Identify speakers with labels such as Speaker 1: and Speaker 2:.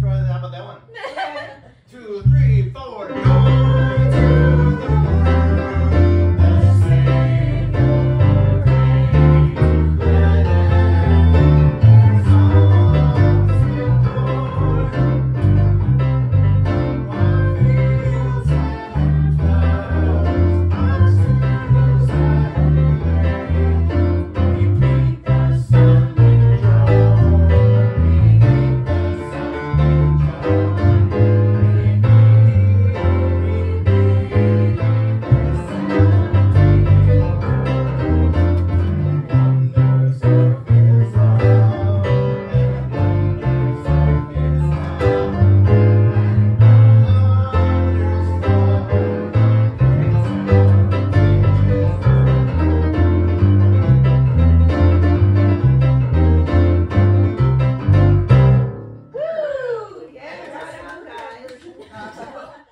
Speaker 1: try that. How about that one? 2, 3, 4. Joy to the world, the Savior reigns. Let heaven's songs adore. On fields and flowers, on streams and lanes, we meet the sun with joy. We meet the sun with joy. Wonders of His love and wonders of His love and wonders of
Speaker 2: Woo! Yeah, right on, guys.